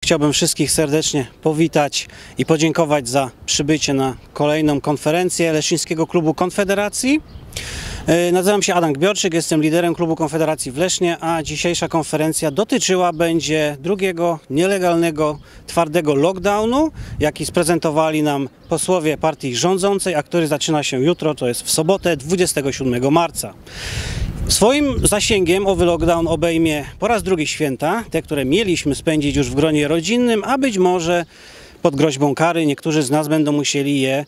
Chciałbym wszystkich serdecznie powitać i podziękować za przybycie na kolejną konferencję Leszczyńskiego Klubu Konfederacji. Nazywam się Adam Gbiorczyk, jestem liderem Klubu Konfederacji w Lesznie, a dzisiejsza konferencja dotyczyła będzie drugiego nielegalnego, twardego lockdownu, jaki sprezentowali nam posłowie partii rządzącej, a który zaczyna się jutro, to jest w sobotę 27 marca. Swoim zasięgiem owy lockdown obejmie po raz drugi święta, te, które mieliśmy spędzić już w gronie rodzinnym, a być może pod groźbą kary niektórzy z nas będą musieli je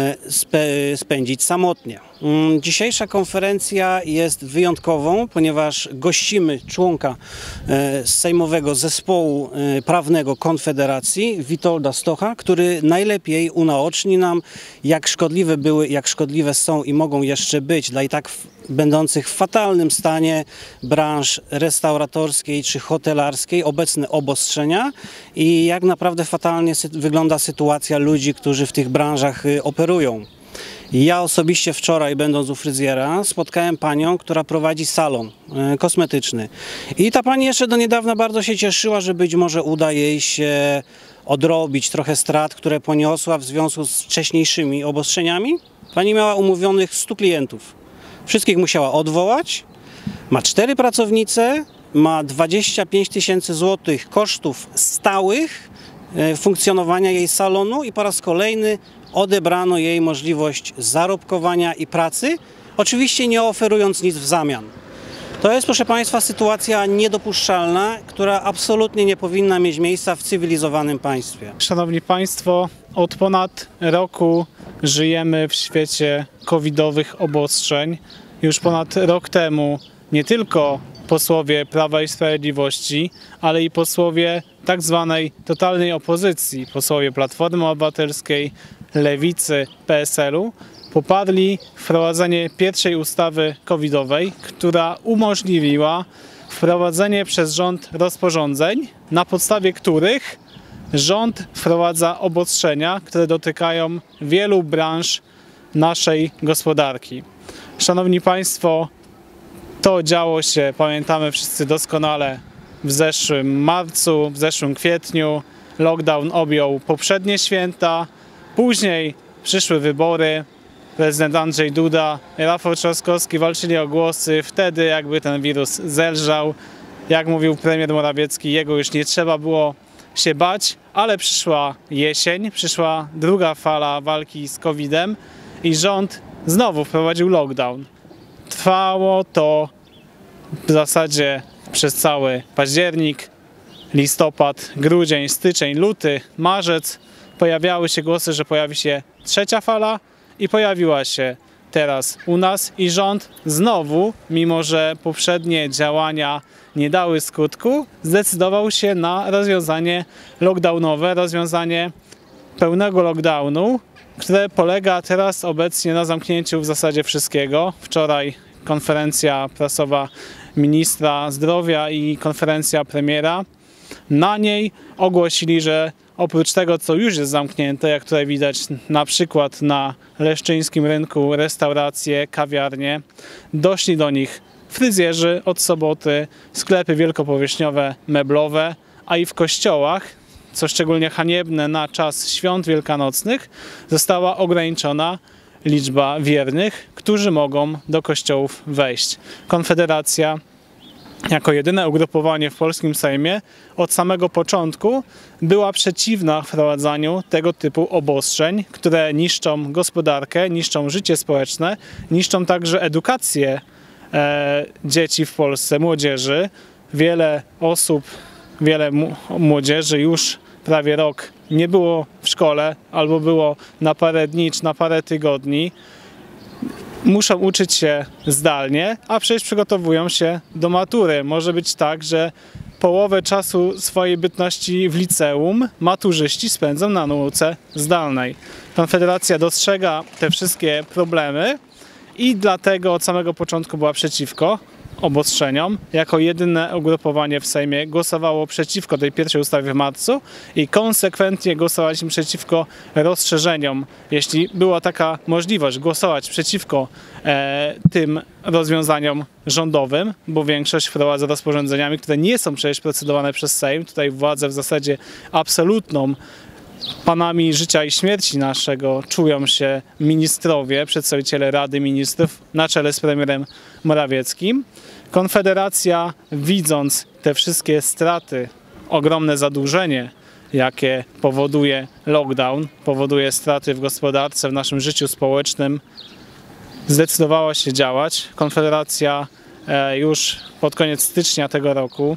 spędzić samotnie. Dzisiejsza konferencja jest wyjątkową, ponieważ gościmy członka Sejmowego Zespołu Prawnego Konfederacji, Witolda Stocha, który najlepiej unaoczni nam, jak szkodliwe były, jak szkodliwe są i mogą jeszcze być dla i tak będących w fatalnym stanie branż restauratorskiej czy hotelarskiej obecne obostrzenia i jak naprawdę fatalnie wygląda sytuacja ludzi, którzy w tych branżach operują. Ja osobiście wczoraj, będąc u fryzjera, spotkałem panią, która prowadzi salon kosmetyczny. I ta pani jeszcze do niedawna bardzo się cieszyła, że być może uda jej się odrobić trochę strat, które poniosła w związku z wcześniejszymi obostrzeniami. Pani miała umówionych 100 klientów. Wszystkich musiała odwołać. Ma 4 pracownice, ma 25 tysięcy złotych kosztów stałych funkcjonowania jej salonu i po raz kolejny odebrano jej możliwość zarobkowania i pracy, oczywiście nie oferując nic w zamian. To jest, proszę Państwa, sytuacja niedopuszczalna, która absolutnie nie powinna mieć miejsca w cywilizowanym państwie. Szanowni Państwo, od ponad roku żyjemy w świecie covidowych obostrzeń. Już ponad rok temu nie tylko posłowie Prawa i Sprawiedliwości, ale i posłowie tak zwanej totalnej opozycji, posłowie Platformy Obywatelskiej, Lewicy, PSL-u, poparli wprowadzenie pierwszej ustawy covidowej, która umożliwiła wprowadzenie przez rząd rozporządzeń, na podstawie których rząd wprowadza obostrzenia, które dotykają wielu branż naszej gospodarki. Szanowni Państwo, to działo się, pamiętamy wszyscy doskonale, w zeszłym marcu, w zeszłym kwietniu. Lockdown objął poprzednie święta, później przyszły wybory. Prezydent Andrzej Duda i Rafał Trzaskowski walczyli o głosy. Wtedy jakby ten wirus zelżał. Jak mówił premier Morawiecki, jego już nie trzeba było się bać, ale przyszła jesień, przyszła druga fala walki z COVID-em i rząd znowu wprowadził lockdown. Trwało to w zasadzie przez cały październik, listopad, grudzień, styczeń, luty, marzec. Pojawiały się głosy, że pojawi się trzecia fala i pojawiła się teraz u nas i rząd znowu, mimo że poprzednie działania nie dały skutku, zdecydował się na rozwiązanie lockdownowe, rozwiązanie pełnego lockdownu, które polega teraz obecnie na zamknięciu w zasadzie wszystkiego. Wczoraj konferencja prasowa ministra zdrowia i konferencja premiera. Na niej ogłosili, że oprócz tego, co już jest zamknięte, jak tutaj widać na przykład na leszczyńskim rynku, restauracje, kawiarnie, doszli do nich fryzjerzy od soboty, sklepy wielkopowierzchniowe, meblowe, a i w kościołach, co szczególnie haniebne na czas świąt wielkanocnych, została ograniczona liczba wiernych, którzy mogą do kościołów wejść. Konfederacja jako jedyne ugrupowanie w polskim Sejmie od samego początku była przeciwna wprowadzaniu tego typu obostrzeń, które niszczą gospodarkę, niszczą życie społeczne, niszczą także edukację dzieci w Polsce, młodzieży. Wiele osób, wiele młodzieży już prawie rok nie było w szkole albo było na parę dni czy na parę tygodni. Muszą uczyć się zdalnie, a przecież przygotowują się do matury. Może być tak, że połowę czasu swojej bytności w liceum maturzyści spędzą na nauce zdalnej. Konfederacja dostrzega te wszystkie problemy i dlatego od samego początku była przeciwko. obostrzeniom. Jako jedyne ugrupowanie w Sejmie głosowało przeciwko tej pierwszej ustawie w marcu i konsekwentnie głosowaliśmy przeciwko rozszerzeniom. Jeśli była taka możliwość głosować przeciwko tym rozwiązaniom rządowym, bo większość wprowadza rozporządzeniami, które nie są przecież procedowane przez Sejm. Tutaj władzę w zasadzie absolutną, panami życia i śmierci naszego czują się ministrowie, przedstawiciele Rady Ministrów na czele z premierem Morawieckim. Konfederacja, widząc te wszystkie straty, ogromne zadłużenie, jakie powoduje lockdown, powoduje straty w gospodarce, w naszym życiu społecznym, zdecydowała się działać. Konfederacja już pod koniec stycznia tego roku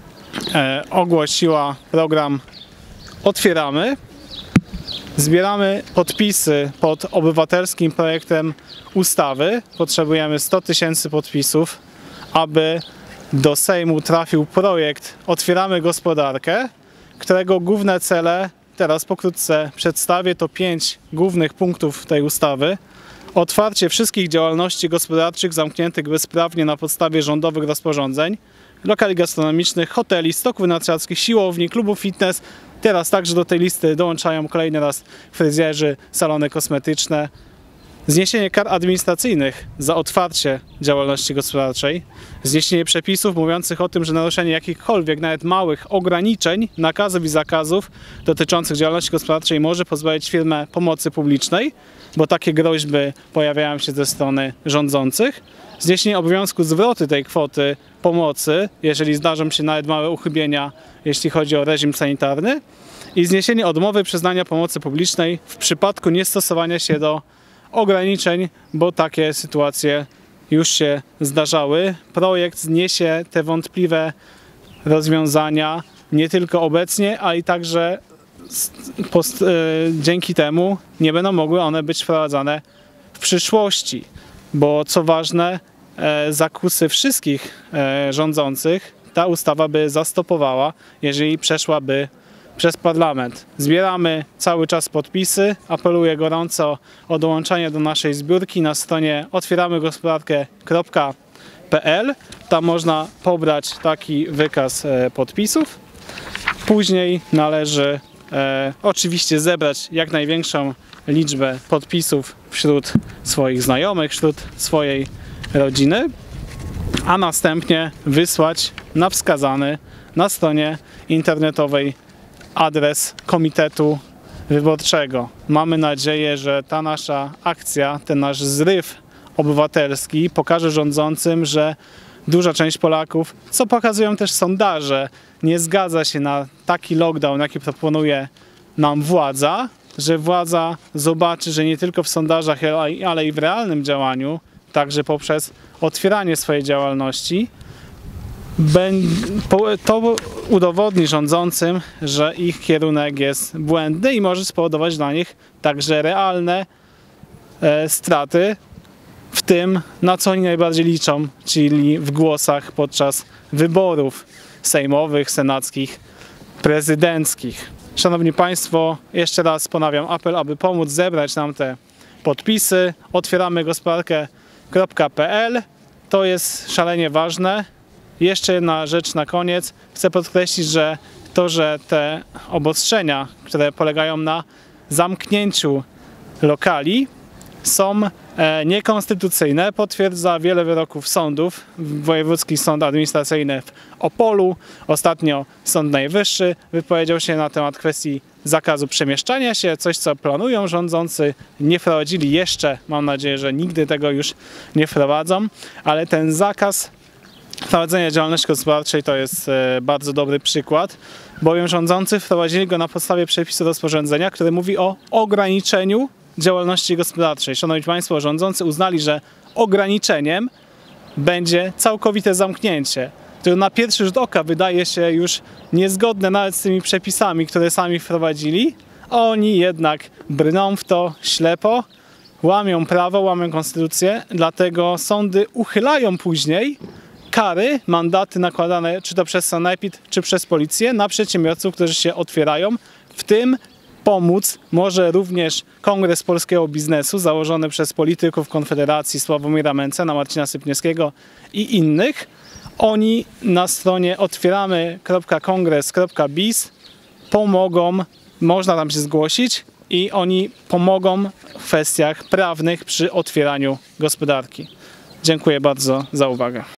ogłosiła program Otwieramy. Zbieramy podpisy pod obywatelskim projektem ustawy. Potrzebujemy 100 000 podpisów, aby do Sejmu trafił projekt Otwieramy gospodarkę, którego główne cele teraz pokrótce przedstawię. To 5 głównych punktów tej ustawy. Otwarcie wszystkich działalności gospodarczych zamkniętych bezprawnie na podstawie rządowych rozporządzeń, lokali gastronomicznych, hoteli, stoków narciarskich, siłowni, klubów fitness. Teraz także do tej listy dołączają kolejny raz fryzjerzy, salony kosmetyczne. Zniesienie kar administracyjnych za otwarcie działalności gospodarczej. Zniesienie przepisów mówiących o tym, że naruszenie jakichkolwiek, nawet małych ograniczeń, nakazów i zakazów dotyczących działalności gospodarczej może pozbawić firmę pomocy publicznej, bo takie groźby pojawiają się ze strony rządzących. Zniesienie obowiązku zwrotu tej kwoty pomocy, jeżeli zdarzą się nawet małe uchybienia, jeśli chodzi o reżim sanitarny. I zniesienie odmowy przyznania pomocy publicznej w przypadku niestosowania się do ograniczeń, bo takie sytuacje już się zdarzały. Projekt zniesie te wątpliwe rozwiązania nie tylko obecnie, ale i także dzięki temu nie będą mogły one być wprowadzane w przyszłości. Bo co ważne, zakusy wszystkich rządzących ta ustawa by zastopowała, jeżeli przeszłaby przez parlament. Zbieramy cały czas podpisy. Apeluję gorąco o dołączenie do naszej zbiórki na stronie otwieramygospodarkę.pl. Tam można pobrać taki wykaz podpisów. Później należy oczywiście zebrać jak największą liczbę podpisów wśród swoich znajomych, wśród swojej rodziny, a następnie wysłać na wskazany na stronie internetowej adres Komitetu Wyborczego. Mamy nadzieję, że ta nasza akcja, ten nasz zryw obywatelski pokaże rządzącym, że duża część Polaków, co pokazują też sondaże, nie zgadza się na taki lockdown, jaki proponuje nam władza, że władza zobaczy, że nie tylko w sondażach, ale i w realnym działaniu, także poprzez otwieranie swojej działalności, to udowodni rządzącym, że ich kierunek jest błędny i może spowodować dla nich także realne straty w tym, na co oni najbardziej liczą, czyli w głosach podczas wyborów sejmowych, senackich, prezydenckich. Szanowni Państwo, jeszcze raz ponawiam apel, aby pomóc zebrać nam te podpisy. Otwieramy gospodarkę.pl. To jest szalenie ważne. Jeszcze jedna rzecz na koniec. Chcę podkreślić, że to, że te obostrzenia, które polegają na zamknięciu lokali, są niekonstytucyjne. Potwierdza wiele wyroków sądów. Wojewódzki Sąd Administracyjny w Opolu, ostatnio Sąd Najwyższy wypowiedział się na temat kwestii zakazu przemieszczania się, coś co planują rządzący, nie wprowadzili jeszcze, mam nadzieję, że nigdy tego już nie wprowadzą, ale ten zakaz prowadzenia działalności gospodarczej to jest bardzo dobry przykład, bowiem rządzący wprowadzili go na podstawie przepisu rozporządzenia, które mówi o ograniczeniu działalności gospodarczej. Szanowni Państwo, rządzący uznali, że ograniczeniem będzie całkowite zamknięcie, które na pierwszy rzut oka wydaje się już niezgodne nawet z tymi przepisami, które sami wprowadzili, a oni jednak brną w to ślepo, łamią prawo, łamią konstytucję, dlatego sądy uchylają później kary, mandaty nakładane czy to przez sanepid, czy przez policję na przedsiębiorców, którzy się otwierają, w tym pomóc może również Kongres Polskiego Biznesu założony przez polityków Konfederacji Sławomira Mencena, Marcina Sypniewskiego i innych. Oni na stronie otwieramy.kongres.biz pomogą, można tam się zgłosić i oni pomogą w kwestiach prawnych przy otwieraniu gospodarki. Dziękuję bardzo za uwagę.